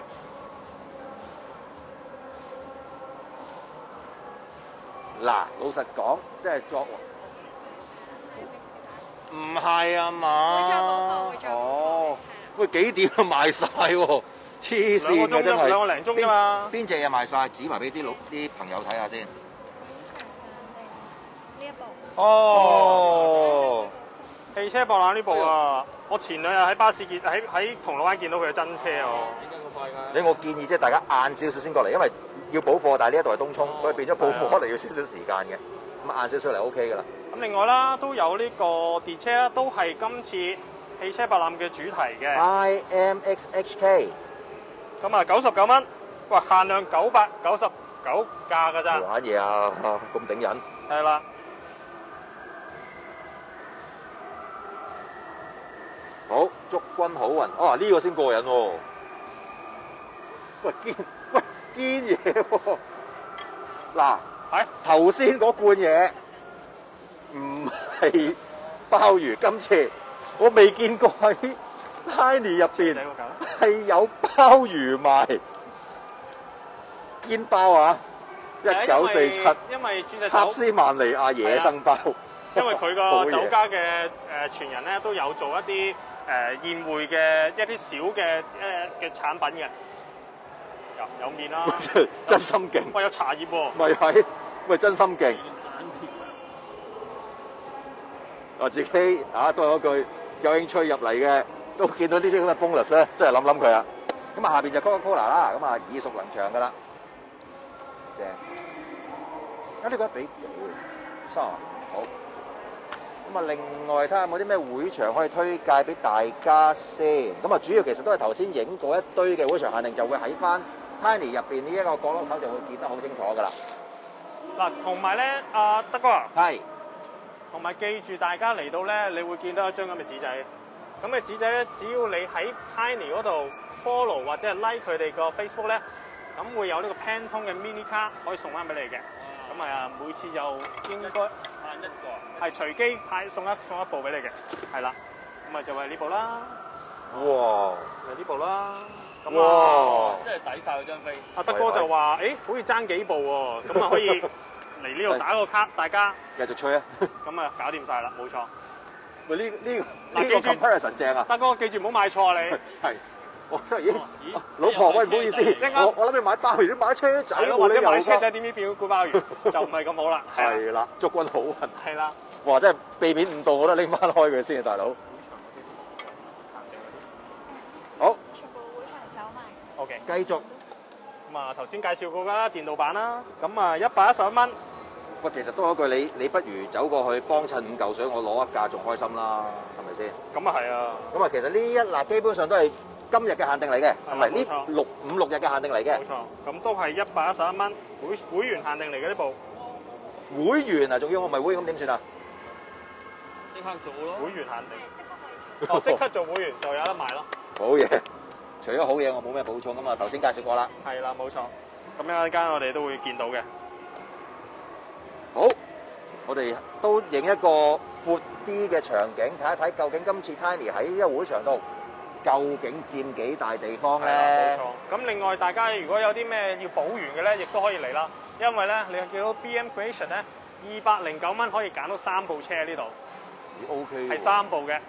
[SPEAKER 1] 嗱，老實講，即係作唔係啊嘛？哦，喂，幾點都賣晒喎，黐線嘅真係。
[SPEAKER 2] 2個零鐘㗎嘛。
[SPEAKER 1] 邊隻嘢賣晒？指埋俾啲朋友睇下先。
[SPEAKER 5] 呢一部。
[SPEAKER 2] 哦。汽車博覽呢部啊，我前2日喺巴士喺銅鑼灣見到佢嘅真車喎。
[SPEAKER 3] 點解咁快㗎？
[SPEAKER 1] 我建議即係大家晏少少先過嚟，因為要補貨，但係呢一度係東涌，所以變咗補貨可能要少少時間嘅。咁晏少少嚟 OK 㗎啦。
[SPEAKER 2] 咁另外啦，都有呢個電車啦，都係今次汽車博覽嘅主題嘅。
[SPEAKER 1] IMXHK。
[SPEAKER 2] 咁啊99蚊，哇限量999架㗎咋。
[SPEAKER 1] 玩嘢啊！咁頂癮。
[SPEAKER 2] 係啦。
[SPEAKER 1] 好，祝君好運。啊，呢個先過癮喎。喂堅嘢喎！嗱，頭先嗰罐嘢唔係鮑魚，今次我未見過喺 Tiny 入邊係有鮑魚賣，堅鮑啊！1947，
[SPEAKER 2] 因為鑽石
[SPEAKER 1] 塔斯曼尼亞野生鮑。
[SPEAKER 2] 因為佢個酒家嘅傳人咧都有做一啲宴會嘅一啲小嘅產品嘅。有面啦，
[SPEAKER 1] 真心勁！
[SPEAKER 2] 喂，有茶葉喎，
[SPEAKER 1] 咪係，喂，真心勁！我自己都有一句有興趣入嚟嘅，都見到呢啲咁嘅 bonus 咧，真係諗佢啊！咁啊，下邊就 Coca-Cola 啦，咁啊耳熟能詳噶啦，正。呢個1:9，好。咁啊，另外睇下有冇啲咩會場可以推介俾大家先。咁啊，主要其實都係頭先影過一堆嘅會場限定，就會喺翻 Tiny 入邊呢一個角落頭就會見得好清楚㗎啦。
[SPEAKER 2] 嗱，同埋咧，阿德哥啊，
[SPEAKER 1] 係，
[SPEAKER 2] 同埋記住大家嚟到咧，你會見到一張咁嘅紙仔。咁嘅紙仔咧，只要你喺 Tiny 嗰度 follow 或者係 like 佢哋個 Facebook 咧，咁會有呢個 Pantone 嘅 mini 卡可以送翻俾你嘅。咁啊，每次就應該
[SPEAKER 3] 派一個，
[SPEAKER 2] 係隨機派送一部俾你嘅，係啦。咁啊就係呢部啦，
[SPEAKER 1] 哇！
[SPEAKER 2] 係呢部啦。咁
[SPEAKER 1] 哇
[SPEAKER 2] 啊，
[SPEAKER 3] 即係抵晒嗰張飛。
[SPEAKER 2] 阿德哥就話：，誒，好似爭幾部喎，咁啊可以嚟呢度打個卡，大家
[SPEAKER 1] 繼續吹啊！
[SPEAKER 2] 咁啊搞掂晒啦，冇錯。
[SPEAKER 1] 喂，呢個
[SPEAKER 2] 記住
[SPEAKER 1] comparison 正啊！
[SPEAKER 2] 德哥記住唔好買錯啊你。
[SPEAKER 1] 係，我真係咦，老婆喂，唔好意思，我諗你買鮑魚都買車仔，
[SPEAKER 2] 或者買車
[SPEAKER 1] 㗎。
[SPEAKER 2] 仔點知變估鮑魚，就唔係咁好啦。
[SPEAKER 1] 係啦，祝君好運。
[SPEAKER 2] 係啦。
[SPEAKER 1] 哇！真係避免誤導，我覺得拎翻開佢先啊，大佬。好
[SPEAKER 4] 全部會場手賣。
[SPEAKER 2] OK。
[SPEAKER 1] 繼續。
[SPEAKER 2] 咁啊頭先介紹過㗎啦，電腦版啦，咁啊111蚊。
[SPEAKER 1] 喂，其實都係嗰句，你不如走過去幫襯5嚿水，我攞一架仲開心啦，係咪先？
[SPEAKER 2] 咁啊係啊。
[SPEAKER 1] 咁啊，其實呢一嗱基本上都係今日嘅限定嚟嘅，係咪？呢
[SPEAKER 2] 冇錯
[SPEAKER 1] 5、6日嘅限定嚟嘅。
[SPEAKER 2] 冇錯，咁都係111蚊，會員限定嚟嘅呢部。
[SPEAKER 1] 會員啊，仲要我唔係會員咁點算啊？
[SPEAKER 3] 即刻做咯。
[SPEAKER 2] 會員限定。哦，即刻做會員就有得買咯。
[SPEAKER 1] 好嘢，除咗好嘢，我冇咩補充啊嘛，頭先介紹過啦。
[SPEAKER 2] 係啦，冇錯。咁一陣間我哋都會見到嘅。
[SPEAKER 1] 好，我哋都影一個闊啲嘅場景，睇一睇究竟今次 Tiny 喺呢個會場度究竟佔幾大地方咧？
[SPEAKER 2] 冇錯。咁另外大家如果有啲咩要補完嘅咧，亦都可以嚟啦。因為咧，你見到 BM Creation 咧，209蚊可以揀到3部車喺呢度。
[SPEAKER 1] 咦 OK 喎。
[SPEAKER 2] 係3部嘅。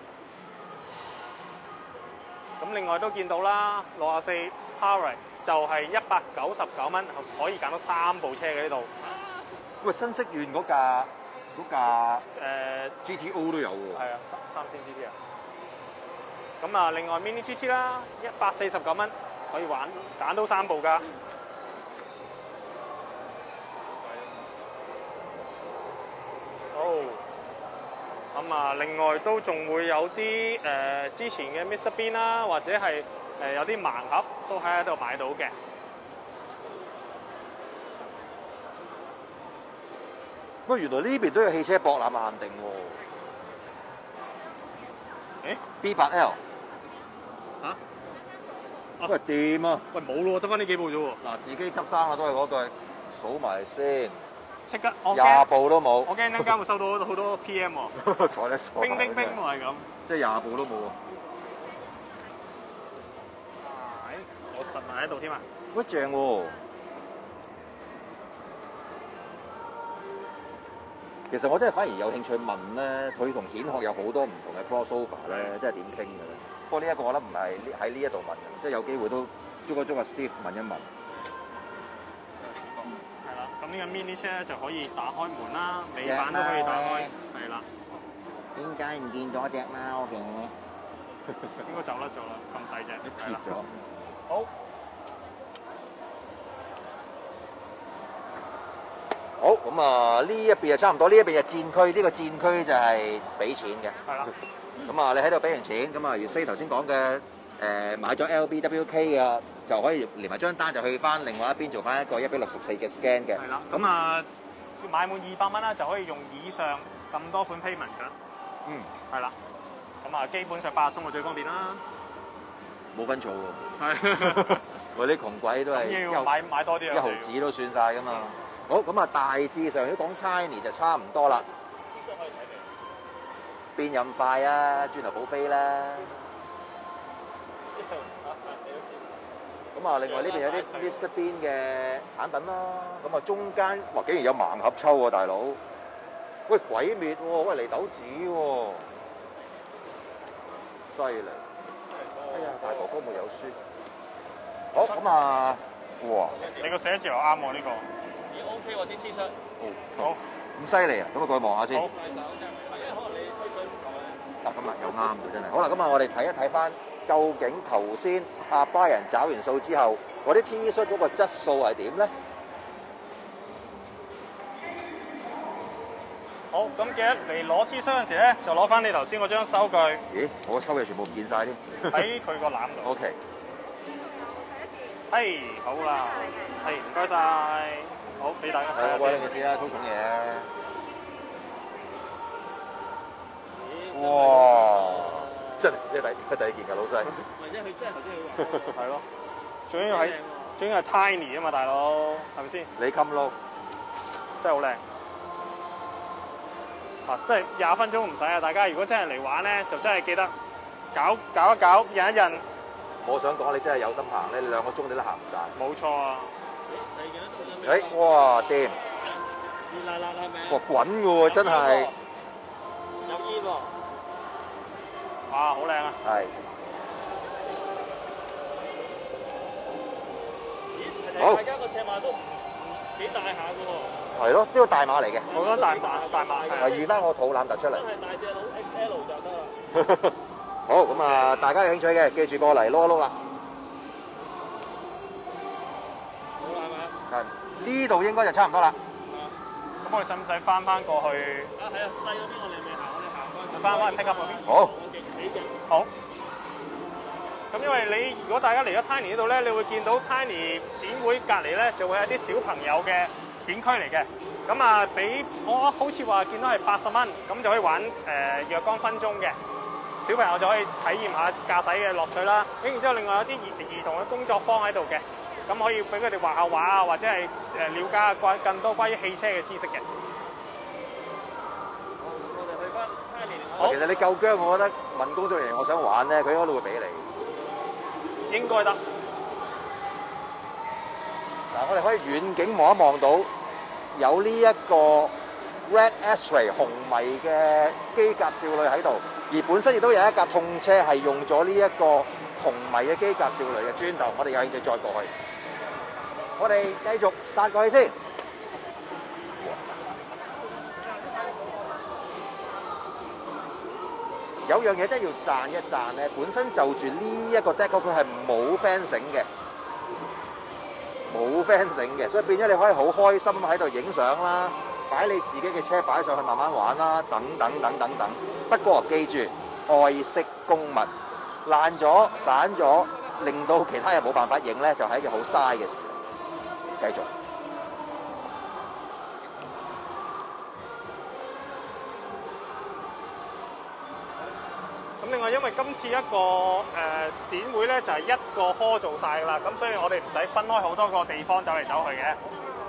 [SPEAKER 2] 咁另外都見到啦，64 Power 就係199蚊，可以揀到3部車嘅呢度。
[SPEAKER 1] 喂，新潟縣嗰架GTO 都有喎。
[SPEAKER 2] 係啊，3千 GT 啊。咁啊，另外 Mini GT 啦，149蚊可以揀到3部㗎。好。咁啊，另外都仲會有啲之前嘅 Mr Bean 啦，或者係有啲盲盒都喺度買到嘅。
[SPEAKER 1] 喂，原來呢邊都有汽車博覽限定喎。B8L。
[SPEAKER 2] 嚇？
[SPEAKER 1] 喂，掂啊！
[SPEAKER 2] 喂，冇咯，得翻呢幾部啫喎。
[SPEAKER 1] 嗱，自己執生啊，都係嗰句，數埋先。
[SPEAKER 2] 即刻，我
[SPEAKER 1] 20部都冇。
[SPEAKER 2] 我驚陣間會收到好多 PM 喎。
[SPEAKER 1] 坐得傻。
[SPEAKER 2] 冰冰冰喎係咁。
[SPEAKER 1] 即係20部都冇喎。
[SPEAKER 2] 我實埋喺度添啊！
[SPEAKER 1] 喂，正喎。其實我真係反而有興趣問咧，佢同顯學有好多唔同嘅 crossover 咧，即係點傾嘅咧？不過呢一個我覺得唔係喺呢一度問嘅，即係有機會都捉一捉阿 Steve 問一問。
[SPEAKER 2] 係啦，咁呢個 mini 車咧就可以打開門啦，尾板都可以打開，係啦。
[SPEAKER 1] 點解唔見咗隻貓嘅？
[SPEAKER 2] 應該走甩咗啦，咁細隻。
[SPEAKER 1] 跌咗。
[SPEAKER 2] 好。
[SPEAKER 1] 好，咁啊呢一邊就差唔多，呢一邊就戰區，呢個戰區就係俾錢嘅。
[SPEAKER 2] 係啦。
[SPEAKER 1] 咁啊，你喺度俾完錢，咁啊，如 C 頭先講嘅買咗 LBWK 嘅，就可以連埋張單就去翻另外一邊做翻一個1:64嘅 scan 嘅。
[SPEAKER 2] 係啦。咁啊，買滿200蚊啦，就可以用以上咁多款 payment 㗎。
[SPEAKER 1] 嗯。係
[SPEAKER 2] 啦。咁啊，基本上8達通就最方便啦。
[SPEAKER 1] 冇分錯喎。
[SPEAKER 2] 係。
[SPEAKER 1] 我啲窮鬼都係
[SPEAKER 2] 要買多啲啊！
[SPEAKER 1] 一毫子都算晒㗎嘛。好，咁啊，大致上如果講 Tiny 就差唔多啦。邊有咁快啊？轉頭補飛啦。咁啊，另外呢邊有啲 Mr Bean 嘅產品啦。咁啊，中間哇，竟然有盲盒抽喎，大佬！喂，鬼滅喎，喂，嚟豆子喎，犀利！哎呀，大哥哥冇有輸。好，咁啊，哇！
[SPEAKER 2] 你個寫字又啱喎呢個。
[SPEAKER 3] 咦 OK 喎啲 T 恤。
[SPEAKER 2] 好。
[SPEAKER 1] 咁犀利啊！咁啊，過去望下先。
[SPEAKER 2] 好。
[SPEAKER 1] 嗱，咁啊又啱嘅真係。好啦，咁啊，我哋睇一睇翻，究竟頭先阿 Brian 找完數之後，嗰啲 T 恤嗰個質素係點咧？
[SPEAKER 2] 好，咁記得嚟攞 T 恤嗰陣時咧，就攞翻你頭先嗰張收據。
[SPEAKER 1] 咦，我抽嘢全部唔見晒添。
[SPEAKER 2] 喺佢個籃度。
[SPEAKER 1] OK。
[SPEAKER 2] 係好啦，係唔該晒，好俾大家睇下
[SPEAKER 1] 我幫你試啦，好重嘢。哇！真係第一件㗎，老細。
[SPEAKER 3] 或者佢真係頭先佢話
[SPEAKER 2] 係咯，最緊要係 tiny 啊嘛，大佬係咪先？
[SPEAKER 1] 你襟撈
[SPEAKER 2] 真係好靚。啊，真係20分鐘唔使啊！大家如果真係嚟玩咧，就真係記得搞一搞，印一印。
[SPEAKER 1] 我想講，你真係有心行咧，2個鐘你都行唔晒。
[SPEAKER 2] 冇錯啊！
[SPEAKER 1] 哇掂！
[SPEAKER 3] 熱辣辣係咪？
[SPEAKER 1] 哇滾㗎喎，真係。
[SPEAKER 3] 有煙喎！
[SPEAKER 2] 哇，好靚啊！
[SPEAKER 1] 係。
[SPEAKER 3] 好。大家個尺碼都唔幾大下㗎喎。
[SPEAKER 1] 係咯，呢個大碼嚟嘅。
[SPEAKER 2] 我覺得大碼係。
[SPEAKER 1] 預翻我肚腩突出嚟。
[SPEAKER 3] 真係大隻佬 XL 就得啦。
[SPEAKER 1] 好，咁啊，大家有興趣嘅，記住過嚟碌一碌啦。
[SPEAKER 3] 好啦，係咪？
[SPEAKER 1] 係。呢度應該就差唔多啦。
[SPEAKER 2] 咁我哋使唔使翻過去？
[SPEAKER 3] 啊，係啊，細嗰邊我哋未行，我哋行
[SPEAKER 2] 翻去 pick up 嗰邊。
[SPEAKER 1] 好。
[SPEAKER 2] 好。咁因為你如果大家嚟咗 Tiny 呢度咧，你會見到 Tiny 展會隔離咧就會有啲小朋友嘅展區嚟嘅。咁啊，俾我好似話見到係80蚊，咁就可以玩若干分鐘嘅。小朋友就可以體驗下駕駛嘅樂趣啦。咁然之後，另外有啲兒童嘅工作坊喺度嘅，咁可以俾佢哋畫下畫啊，或者係了解下更多關於汽車嘅知識嘅。
[SPEAKER 3] 我哋去翻 Tiny。
[SPEAKER 1] 好，其實你夠薑，我覺得問工作人員我想玩咧，佢應該都會俾你。
[SPEAKER 2] 應該得。
[SPEAKER 1] 嗱，我哋可以遠景望一望到有呢一個 Red X-Ray 紅迷嘅機甲少女喺度，而本身亦都有一架痛車係用咗呢一個紅迷嘅機甲少女嘅磚頭。我哋有興趣再過去，我哋繼續殺過去先。有樣嘢真係要讚一讚咧，本身就住呢一個 deco 佢係冇 fencing 嘅，冇 fencing 嘅，所以變咗你可以好開心喺度影相啦，擺你自己嘅車擺上去慢慢玩啦，等等等等等。不過記住，愛惜公物，爛咗散咗，令到其他人冇辦法影咧，就係一件好嘥嘅事嚟。繼續。
[SPEAKER 2] 咁另外，因為今次一個展會咧就係一個 hall 做晒㗎啦，咁所以我哋唔使分開好多個地方走嚟走去嘅。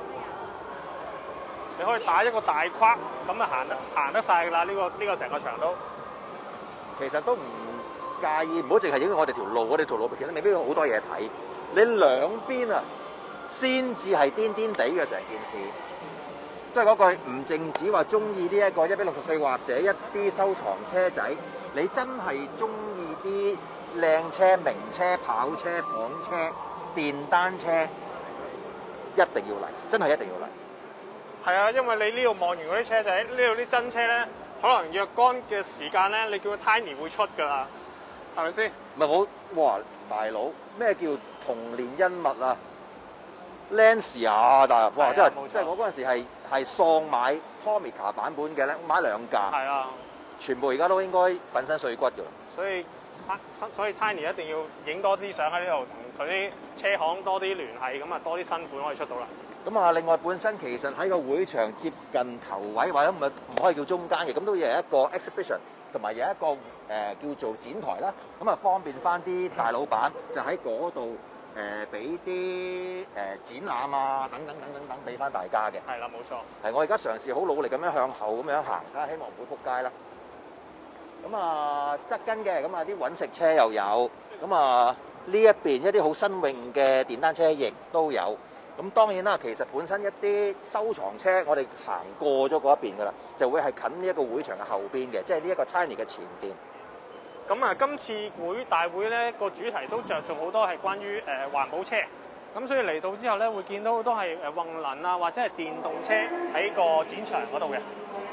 [SPEAKER 2] 你可以打一個大框，咁啊行得晒㗎啦。呢個成個場都
[SPEAKER 1] 其實都唔介意，唔好淨係影我哋條路，我哋條路其實未必有好多嘢睇。你兩邊啊，先至係癲癲地嘅成件事。都係嗰句，唔淨止話中意呢一個1/64或者一啲收藏車仔，你真係中意啲靚車、名車、跑車、房車、電單車，一定要嚟，真係一定要嚟。
[SPEAKER 2] 係啊，因為你呢度望完嗰啲車仔，呢度啲真車咧，可能若干嘅時間咧，你叫佢 Tiny 會出㗎啦，係咪先？
[SPEAKER 1] 唔係哇，大佬咩叫童年恩物啊？Lancia 啊，但係哇，真係我嗰陣時係喪買 Tomica 版本嘅咧，買2架。係啊，全部而家都應該粉身碎骨㗎啦。
[SPEAKER 2] 所以 Tiny 一定要影多啲相喺呢度，同佢啲車行多啲聯繫，咁啊多啲新款可以出到啦。
[SPEAKER 1] 咁啊，另外本身其實喺個會場接近頭位或者唔可以叫中間嘅，咁都有一個 exhibition 同埋有一個叫做展台啦。咁啊方便翻啲大老闆就喺嗰度俾啲展覽啊等等俾翻大家嘅。
[SPEAKER 2] 係啦，冇錯。
[SPEAKER 1] 係我而家嘗試好努力咁樣向後咁樣行，睇下希望唔會撲街啦。咁啊側跟嘅，咁啊啲揾食車又有，咁啊呢一邊一啲好新穎嘅電單車亦都有。咁當然啦，其實本身一啲收藏車，我哋行過咗嗰一邊噶啦，就會係近呢一個會場嘅後邊嘅，即係呢一個 Tiny 嘅前邊。
[SPEAKER 2] 咁啊，今次大會咧個主題都着重好多係關於環保車，咁所以嚟到之後咧會見到好多係混能啊或者係電動車喺個展場嗰度嘅。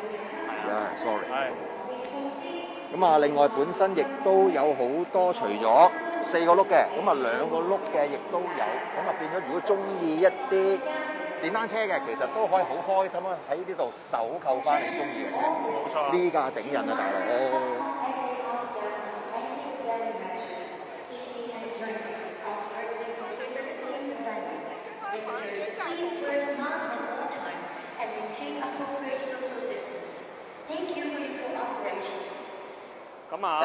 [SPEAKER 1] sorry。係。咁啊，另外本身亦都有好多除咗4個轆嘅，咁啊2個轆嘅亦都有，咁啊變咗如果中意一啲電單車嘅，其實都可以好開心啊喺呢度搜購翻你中意嘅車。
[SPEAKER 2] 冇錯。
[SPEAKER 1] 呢架頂人啊，大佬！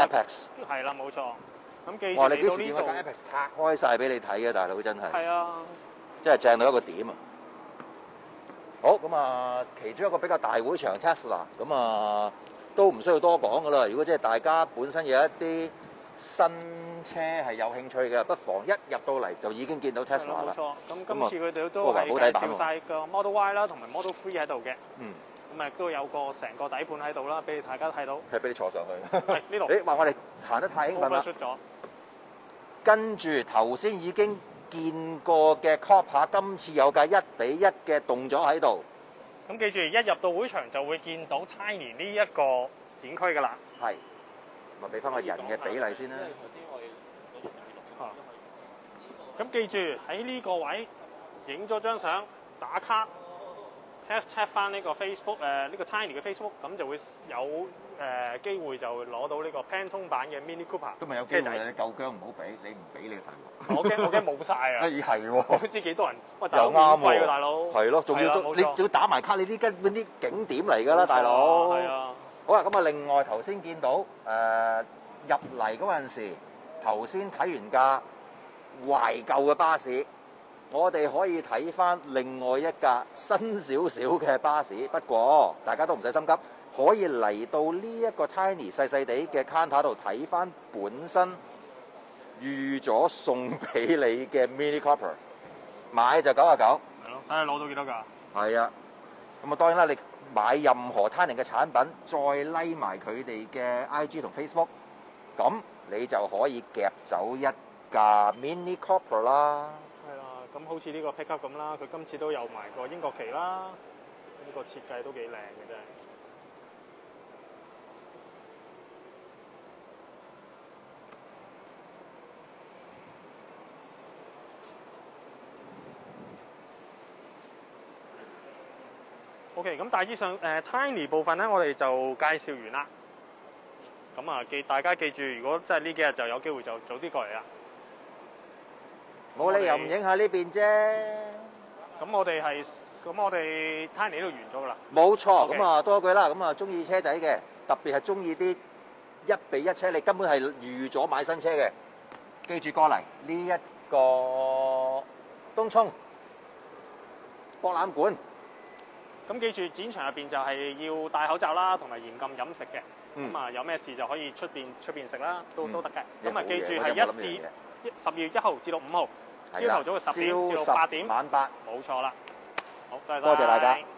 [SPEAKER 1] Apex。
[SPEAKER 2] 係啦，冇錯。咁記住
[SPEAKER 1] 哇！你幾時
[SPEAKER 2] 嚟到呢
[SPEAKER 1] 見我架 Apex 拆開晒俾你睇嘅，大佬真係。
[SPEAKER 2] 度？係啊。
[SPEAKER 1] 真係正到一個點啊！好咁啊，其中一個比較大會場 Tesla， 咁啊都唔需要多講噶啦。如果即係大家本身有一啲新車係有興趣嘅，不妨一入到嚟就已經見到 Tesla 啦。
[SPEAKER 2] 冇錯。咁今次佢哋都
[SPEAKER 1] 個環保底
[SPEAKER 2] 係介
[SPEAKER 1] 板
[SPEAKER 2] 紹晒個 Model Y 啦，同埋 Model 3喺度嘅。
[SPEAKER 1] 嗯。
[SPEAKER 2] 咁亦都有個成個底盤喺度啦，俾大家睇到。
[SPEAKER 1] 係俾你坐上去。
[SPEAKER 2] 係呢度。
[SPEAKER 1] 誒話我哋行得太興奮啦！
[SPEAKER 2] 出咗。
[SPEAKER 1] 跟住頭先已經見過嘅 Copper， 今次有架1比1嘅動咗喺度。
[SPEAKER 2] 咁記住，一入到會場就會見到 Tiny 呢一個展區㗎啦。
[SPEAKER 1] 係，咪俾翻個人嘅比例先啦。
[SPEAKER 2] 咁記住喺呢個位影咗張相，打卡 hashtag 翻呢個 Facebook 呢個 Tiny 嘅 Facebook， 咁就會有機會就攞到呢個 Pantone 版嘅 Mini Cooper。都未有機會，你夠姜唔好俾，你唔俾你就大鑊。我驚冇晒啊！咦係喎，唔知幾多人，喂大佬免費㗎大佬。係咯，仲要都你仲要打埋卡，你啲根本啲景點嚟㗎啦，大佬。係啊。好啦，咁啊，另外頭先見到入嚟嗰陣時，頭先睇完架懷舊嘅巴士，我哋可以睇翻另外一架新少少嘅巴士。不過大家都唔使心急，可以嚟到呢一個 Tiny 細細地嘅 counter 度睇翻本身預咗送俾你嘅 Mini Cooper， 買就99。係咯，睇下攞到幾多㗎？係啊，咁啊當然啦，你買任何 Tiny 嘅產品，再拉埋佢哋嘅 IG 同 Facebook， 咁你就可以夾走一架 Mini Cooper 啦。係啦，咁好似呢個 pickup 咁啦，佢今次都有埋個英國旗啦，呢個設計都幾靚嘅真係。OK， 咁大致上Tiny 部分咧，我哋就介紹完啦。咁啊，大家記住，如果真係呢幾日就有機會就早啲過嚟啦。冇理由唔影下呢邊啫。咁我哋 Tiny 呢度完咗噶啦。冇錯，咁啊多句啦。咁啊中意車仔嘅，特別係中意啲1比1車，你根本係預咗買新車嘅，記住過嚟呢一個東涌博覽館。咁記住展場入邊就係要戴口罩啦，同埋嚴禁飲食嘅。咁啊有咩事就可以出邊食啦，都得嘅。咁啊記住係12月1號至到5號，朝頭早嘅10點至到8點，晚8。冇錯啦。好，多謝大家。